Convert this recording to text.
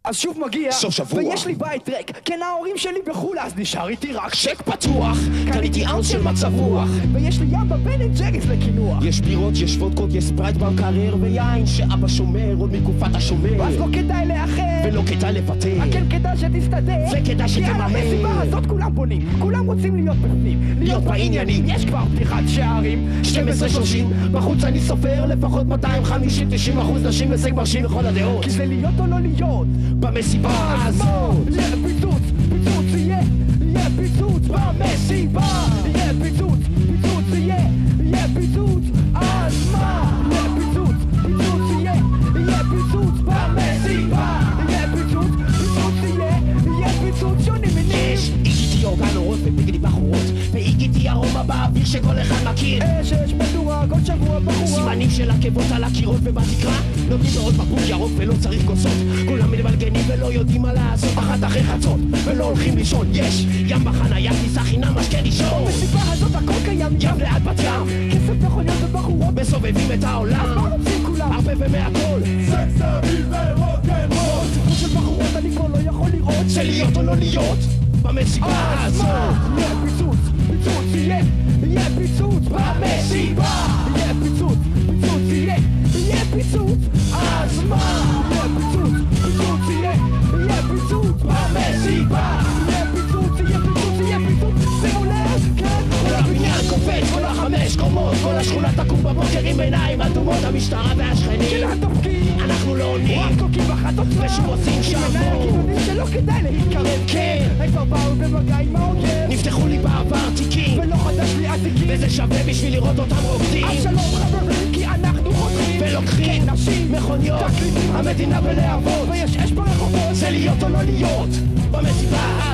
אז שוב מגיע, סוף שבוע, ויש לי בית ריק, כן ההורים שלי בחול, אז נשאר איתי רק צ'ק פתוח, קניתי אאונס של מצב רוח, ויש לי ים בבן אנד ג'ריס לקינוח. יש בירות, יש וודקות, יש ספרייט במקרר, ויין שאבא שומר עוד מתקופת השומר. ואז לא כדאי לאחר, ולא כדאי לוותר, כן כדאי שתסתדר, וכדאי כי על שתממן. המסיבה הזאת כולם בונים, כולם רוצים להיות בפנים, להיות בעניינים. יש כבר פתיחת שערים 12:30, בחוץ אני סופר לפחות 250-90% נשים הישג מרשים לכל הדעות. כי זה להיות או לא להיות במסיבה הזו יהיה פיצוץ, פיצוץ יהיה פיצוץ במסיבה, יהיה פיצוץ, פיצוץ יהיה פיצוץ, אז מה? יהיה פיצוץ, פיצוץ יהיה פיצוץ במסיבה, יהיה פיצוץ, פיצוץ יהיה פיצוץ שונים מינים. איגיתי אורגן אורות וביגדי בחורות, ואיגיתי ארומה באוויר שכל אחד מכיר. אש מדורה כל שבוע בחורה, סימנים של עקבות על הקירות ובתקרה, נותנים בעוד בקבוק ירוק ולא צריך כוסות, כולם מתבלגנים ולא יודעים מה לעשות, אחת אחרי חצות ולא הולכים לישון. יש ים בחניה, כניסה חינם, משקה לישון. במסיבה הזאת הכל קיים, ים ליד בת ים, כסף מכוניות ובחורות, מסובבים את העולם, מה רוצים כולם? הרבה ומהכל, סקס אביב ורוקנרול, סיפור של בחורות אני כבר לא יכול לראות, של להיות או לא להיות במסיבה הזו. יהיה פיצוץ, פיצוץ יהיה פיצוץ במסיבה, יהיה פיצוץ, פיצוץ יהיה פיצוץ, אז מה? יהיה פיצוץ, פיצוץ יהיה פיצוץ במסיבה, יהיה פיצוץ, יהיה פיצוץ, שימו לב, כן, כל הבניין קופץ, כל החמש קומות, כל השכונה תקום בבוקר עם עיניים אדומות, המשטרה והשכנים כולם דופקים, אנחנו לא עונים, רק קוקים בחטות ושוב עושים שבוע, שלא כדאי להתקרב, כן, הם כבר באו במגע עם האויב, נפתחו לי בעבר תיקים, ולא חדש לי עתיקים, וזה שווה בשביל לראות אותם רוקדים. אז שלום חברים, כי אנחנו חותרים ולוקחים נשים, מכוניות, תקליטים, המדינה בלהבות, ויש אש ברחובות, זה להיות או לא להיות במסיבה